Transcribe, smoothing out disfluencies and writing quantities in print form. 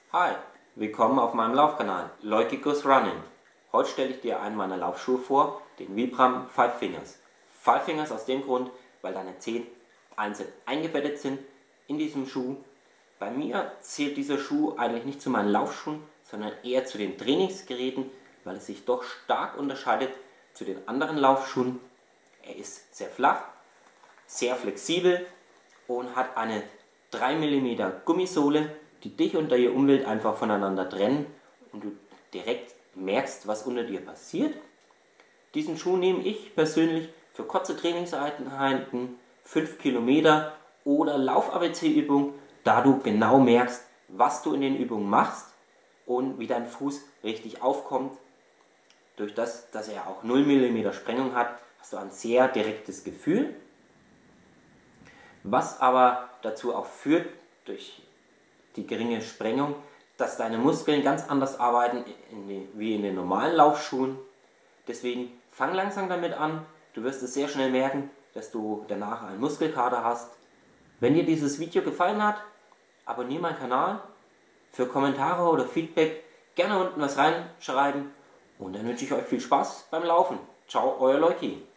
Hi, willkommen auf meinem Laufkanal Leuki Goes Running. Heute stelle ich dir einen meiner Laufschuhe vor, den Vibram Five Fingers. Five Fingers aus dem Grund, weil deine Zehen einzeln eingebettet sind in diesem Schuh. Bei mir zählt dieser Schuh eigentlich nicht zu meinen Laufschuhen, sondern eher zu den Trainingsgeräten, weil es sich doch stark unterscheidet zu den anderen Laufschuhen. Er ist sehr flach, sehr flexibel und hat eine 3 mm Gummisohle, die dich und deine Umwelt einfach voneinander trennen und du direkt merkst, was unter dir passiert. Diesen Schuh nehme ich persönlich für kurze Trainingseinheiten, 5 Kilometer oder Lauf-ABC-Übungen, da du genau merkst, was du in den Übungen machst und wie dein Fuß richtig aufkommt. Durch das, dass er auch 0 mm Sprengung hat, hast du ein sehr direktes Gefühl. Was aber dazu auch führt, durch die geringe Sprengung, dass deine Muskeln ganz anders arbeiten wie in den normalen Laufschuhen. Deswegen fang langsam damit an. Du wirst es sehr schnell merken, dass du danach einen Muskelkater hast. Wenn dir dieses Video gefallen hat, abonniere meinen Kanal. Für Kommentare oder Feedback gerne unten was reinschreiben. Und dann wünsche ich euch viel Spaß beim Laufen. Ciao, euer Leuki.